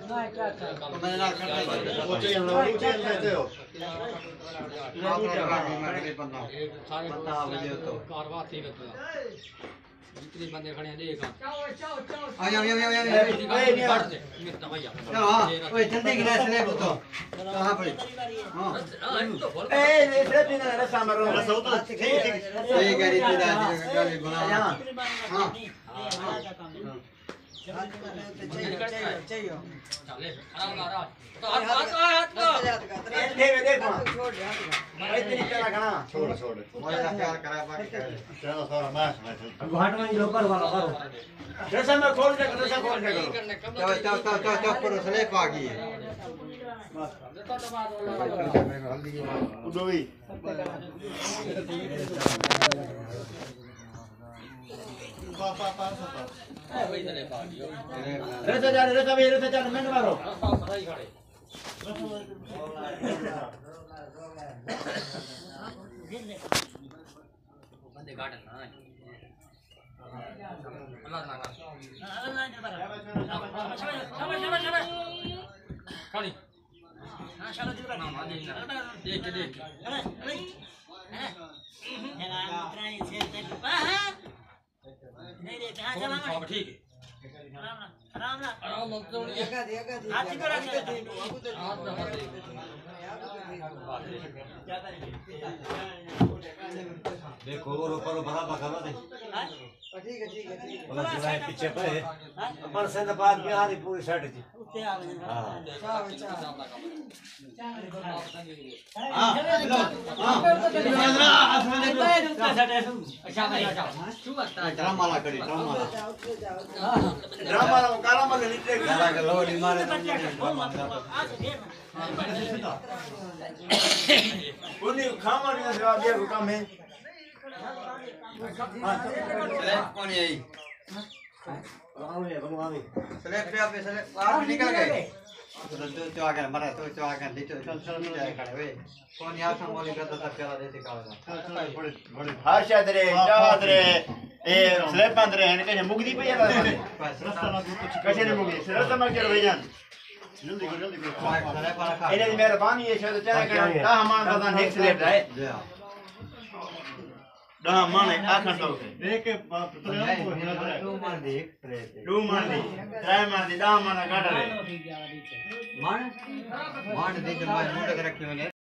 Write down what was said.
मैं ना करता वो चाहिए ना वो चाहिए लेते हो आप लगा के मैं बंदा बंदा बजे तो कारवा थी बता जितने बंदे खड़े हैं देख आ जाओ काट दे मिर्ता भैया हां ओए जल्दी गिरा स्लैब तो कहां पर हां ए स्लैब नहीं ना सामने रो रसो तो ठीक है रीति दादी का गाली बना हां चाहिए चले आराम तो हाथ देखो छोड़ दे हाथ इतनी चला गना छोड़ मोरे का प्यार करा बाकी चलो थोड़ा मास घाट में लोकर वाला करो जैसे मैं खोल दे करो चल पर स्लैब आ गई है उडोई रेसा जा मैं मारो बंदे गार्डन ना खानी हां चलो देख नहीं देखा चला ठीक है आराम तो नहीं हाथ को रख दे हाथ देखो और ऊपर बराबर करो दे ठीक है बोला जुलाई पीछे पे अपन से तो बाद में हमारी पूरी सेट थी हां ड्रामा ला करी ड्रामा ला काला मले नीचे काला के लोडी मारे उन्हीं खामा नहीं सेवा दिया को काम है स्लैब कौन है यही स्लैब पे स्लैब आप निकल गए तो आगे मरा तो आगे नीचे चल जाए खड़े हुए कौन यहाँ संभाली करता था प्याला देते काला बड़े भाषा दरे जात रे ए स्लैब बंद रे ने कहे मुगदी पे यार रास्ता ना कुछ कैसे ने मुगदी रास्ता में कर भैया जल्दी करो इन्हें मेहरबानी है शायद चाहे का हमान पता नेक्स्ट स्लैब है दा माने आखन तो एक बाप तो दो मार दी ट्राई मार दी दा माना काट रे मान दे जो मैं मुंडे रखे मैंने